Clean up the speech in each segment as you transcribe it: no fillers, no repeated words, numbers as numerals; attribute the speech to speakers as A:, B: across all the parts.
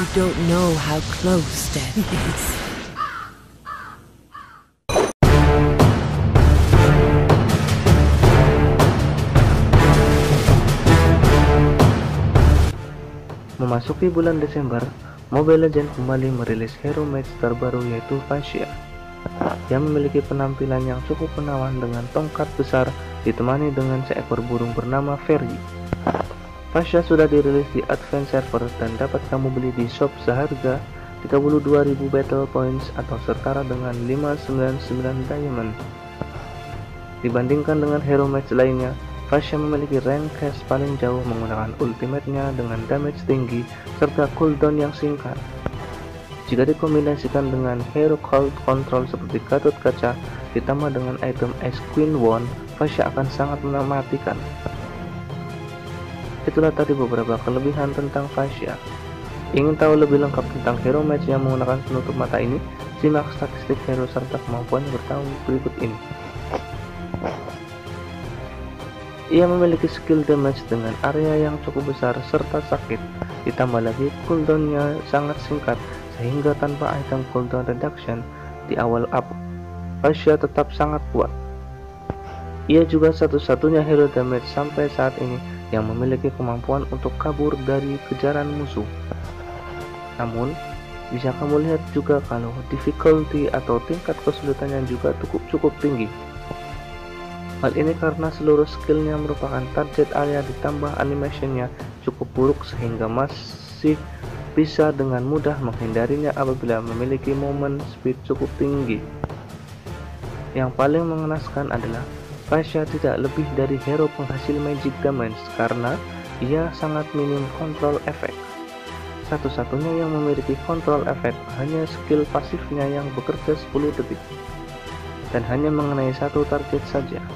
A: You don't know how close death is.
B: Memasuki bulan Desember, Mobile Legends kembali merilis hero match terbaru yaitu Fascia, yang memiliki penampilan yang cukup menawan dengan tongkat besar ditemani dengan seekor burung bernama Fairy. Fascia sudah dirilis di Advance Server dan dapat kamu beli di shop seharga 32.000 battle points atau setara dengan 599 diamond. Dibandingkan dengan hero match lainnya, Fascia memiliki rank cast paling jauh menggunakan ultimate-nya dengan damage tinggi serta cooldown yang singkat. Jika dikombinasikan dengan hero cold control seperti Gatot Kaca ditambah dengan item Ice Queen Wand, Fascia akan sangat mematikan. Itulah tadi beberapa kelebihan tentang Fascia. Ingin tahu lebih lengkap tentang hero match yang menggunakan penutup mata ini? Simak statistik hero serta kemampuannya bertahun berikut ini. Ia memiliki skill damage dengan area yang cukup besar serta sakit, ditambah lagi cooldownnya sangat singkat sehingga tanpa item cooldown reduction di awal up, Fascia tetap sangat kuat. Ia juga satu-satunya hero damage sampai saat ini yang memiliki kemampuan untuk kabur dari kejaran musuh. Namun, bisa kamu lihat juga kalau difficulty atau tingkat kesulitannya juga cukup tinggi. Hal ini karena seluruh skillnya merupakan target area ditambah animationnya cukup buruk sehingga masih bisa dengan mudah menghindarinya apabila memiliki momen speed cukup tinggi. Yang paling mengenaskan adalah Fascia tidak lebih dari hero penghasil magic damage karena ia sangat minim control effect. Satu-satunya yang memiliki control effect hanya skill pasifnya yang bekerja 10 detik dan hanya mengenai satu target saja.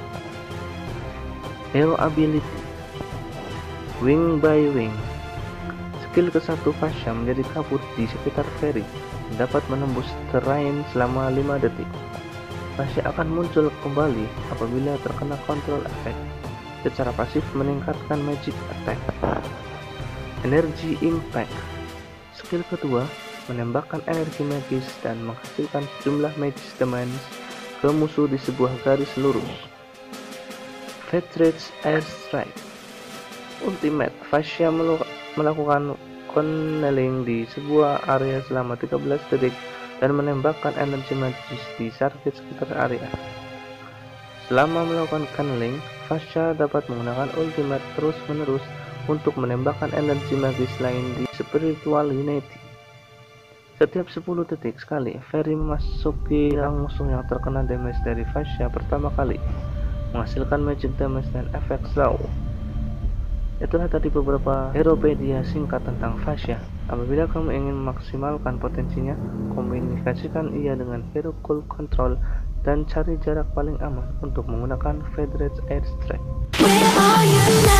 B: Hero ability Wing by Wing. Skill ke-1 Fascia menjadi kabur di sekitar Fairy dan dapat menembus terrain selama 5 detik. Fascia akan muncul kembali apabila terkena control effect. Secara pasif meningkatkan magic attack. Energy Impact. Skill kedua menembakkan energi magis dan menghasilkan sejumlah magic damage ke musuh di sebuah garis lurus. Fetrich Airstrike. Ultimate Fascia melakukan conneling di sebuah area selama 13 detik dan menembakkan energi magis di target sekitar area. Selama melakukan conneling, Fascia dapat menggunakan ultimate terus-menerus untuk menembakkan energi magis lain di Spiritual Unity. Setiap 10 detik sekali, Fairy memasuki orang musuh yang terkena damage dari Fascia pertama kali, menghasilkan magic damage dan efek slow. Itulah tadi beberapa heropedia singkat tentang Fascia. Apabila kamu ingin memaksimalkan potensinya, komunikasikan ia dengan hero cool control dan cari jarak paling aman untuk menggunakan Fetrich Airstrike.